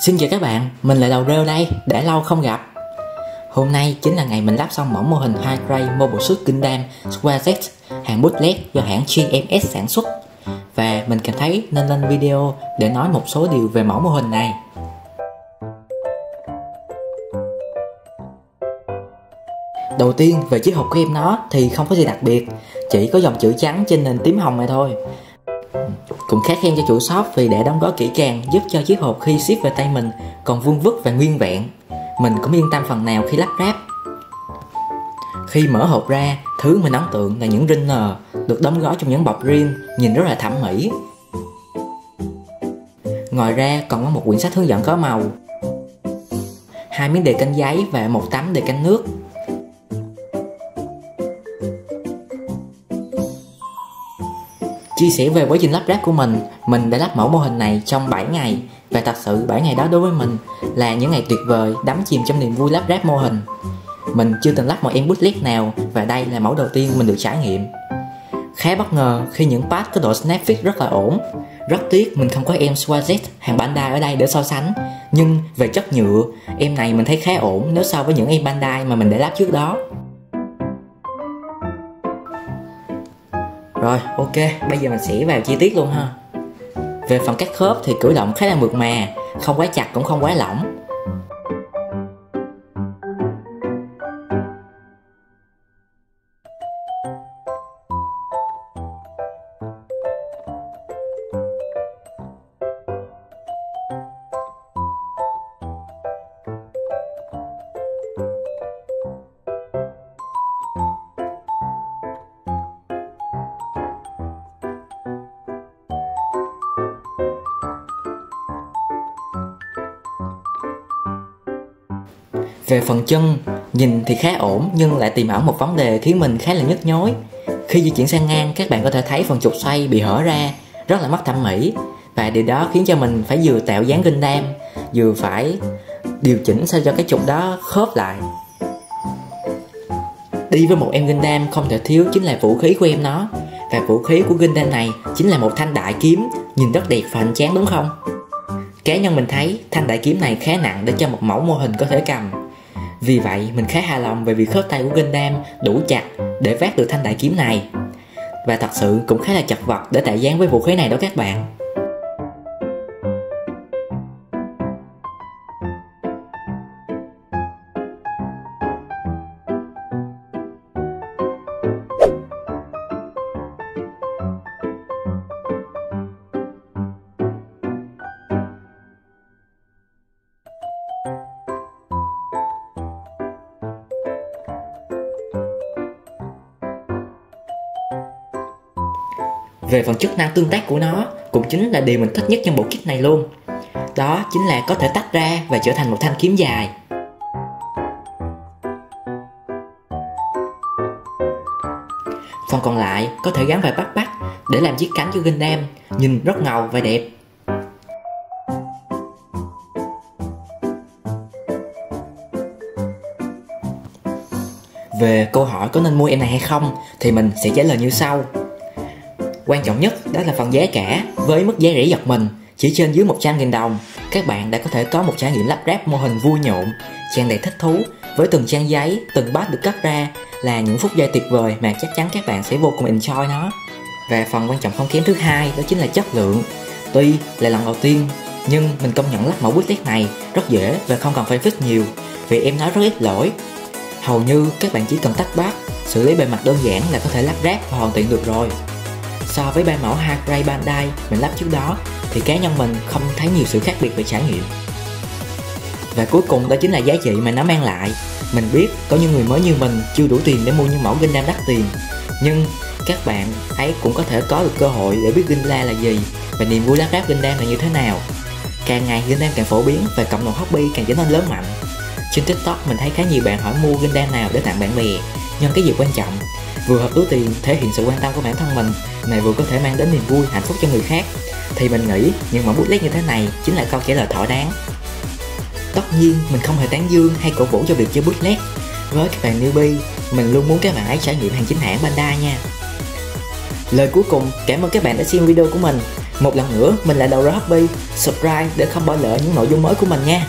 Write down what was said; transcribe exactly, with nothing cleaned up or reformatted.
Xin chào các bạn, mình là Đầu Rêu đây, đã lâu không gặp. Hôm nay chính là ngày mình lắp xong mẫu mô hình High Grade Mobile Suit Gundam Square Z hàng bootleg do hãng giê em ét sản xuất. Và mình cảm thấy nên lên video để nói một số điều về mẫu mô hình này. Đầu tiên, về chiếc hộp của em nó thì không có gì đặc biệt, chỉ có dòng chữ trắng trên nền tím hồng này thôi. Cũng khá khen cho chủ shop vì đã đóng gói kỹ càng, giúp cho chiếc hộp khi ship về tay mình còn vuông vức và nguyên vẹn. Mình cũng yên tâm phần nào khi lắp ráp. Khi mở hộp ra, thứ mình ấn tượng là những ring nờ được đóng gói trong những bọc riêng, nhìn rất là thẩm mỹ. Ngoài ra còn có một quyển sách hướng dẫn có màu, hai miếng đề canh giấy và một tấm đề canh nước. Chia sẻ về quá trình lắp ráp của mình, mình đã lắp mẫu mô hình này trong bảy ngày. Và thật sự bảy ngày đó đối với mình là những ngày tuyệt vời, đắm chìm trong niềm vui lắp ráp mô hình. Mình chưa từng lắp một em bootleg nào và đây là mẫu đầu tiên mình được trải nghiệm. Khá bất ngờ khi những part có độ snap fit rất là ổn. Rất tiếc mình không có em Square Z hàng Bandai ở đây để so sánh. Nhưng về chất nhựa, em này mình thấy khá ổn nếu so với những em Bandai mà mình đã lắp trước đó. Rồi, ok, bây giờ mình sẽ vào chi tiết luôn ha. Về phần các khớp thì cử động khá là mượt mà, không quá chặt cũng không quá lỏng. Về phần chân, nhìn thì khá ổn nhưng lại tiềm ẩn một vấn đề khiến mình khá là nhức nhối. Khi di chuyển sang ngang, các bạn có thể thấy phần trục xoay bị hở ra, rất là mất thẩm mỹ. Và điều đó khiến cho mình phải vừa tạo dáng Gundam, vừa phải điều chỉnh sao cho cái trục đó khớp lại. Đi với một em Gundam không thể thiếu chính là vũ khí của em nó. Và vũ khí của Gundam này chính là một thanh đại kiếm, nhìn rất đẹp và hoành tráng đúng không? Cá nhân mình thấy thanh đại kiếm này khá nặng để cho một mẫu mô hình có thể cầm. Vì vậy mình khá hài lòng về việc khớp tay của Gundam đủ chặt để vác được thanh đại kiếm này. Và thật sự cũng khá là chật vật để tạo dáng với vũ khí này đó các bạn. Về phần chức năng tương tác của nó cũng chính là điều mình thích nhất trong bộ kit này luôn. Đó chính là có thể tách ra và trở thành một thanh kiếm dài. Phần còn lại có thể gắn vài bắt bắt để làm chiếc cánh cho Gundam, nhìn rất ngầu và đẹp. Về câu hỏi có nên mua em này hay không thì mình sẽ trả lời như sau. Quan trọng nhất đó là phần giá cả. Với mức giá rẻ giật mình chỉ trên dưới một trăm nghìn đồng, các bạn đã có thể có một trải nghiệm lắp ráp mô hình vui nhộn, tràn đầy thích thú. Với từng trang giấy, từng part được cắt ra là những phút giây tuyệt vời mà chắc chắn các bạn sẽ vô cùng enjoy nó. Và phần quan trọng không kém thứ hai đó chính là chất lượng. Tuy là lần đầu tiên nhưng mình công nhận lắp mẫu bootleg này rất dễ và không cần phải fix nhiều vì em nói rất ít lỗi. Hầu như các bạn chỉ cần tách part, xử lý bề mặt đơn giản là có thể lắp ráp và hoàn thiện được rồi. So với ba mẫu High Grade Bandai mình lắp trước đó thì cá nhân mình không thấy nhiều sự khác biệt về trải nghiệm. Và cuối cùng đó chính là giá trị mà nó mang lại. Mình biết có những người mới như mình chưa đủ tiền để mua những mẫu Gundam đắt tiền, nhưng các bạn ấy cũng có thể có được cơ hội để biết Gundam là gì và niềm vui lắp ráp Gundam là như thế nào. Càng ngày Gundam càng phổ biến và cộng đồng hobby càng trở nên lớn mạnh. Trên TikTok mình thấy khá nhiều bạn hỏi mua Gundam nào để tặng bạn bè, nhưng cái gì quan trọng vừa hợp túi tiền, thể hiện sự quan tâm của bản thân mình mà vừa có thể mang đến niềm vui, hạnh phúc cho người khác, thì mình nghĩ những mẫu bootleg như thế này chính là câu trả lời thỏa đáng. Tất nhiên mình không hề tán dương hay cổ vũ cho việc chơi bootleg. Với các bạn newbie, mình luôn muốn các bạn ấy trải nghiệm hàng chính hãng Bandai nha. Lời cuối cùng, cảm ơn các bạn đã xem video của mình. Một lần nữa, mình là Đầu Ra Hobby, subscribe để không bỏ lỡ những nội dung mới của mình nha.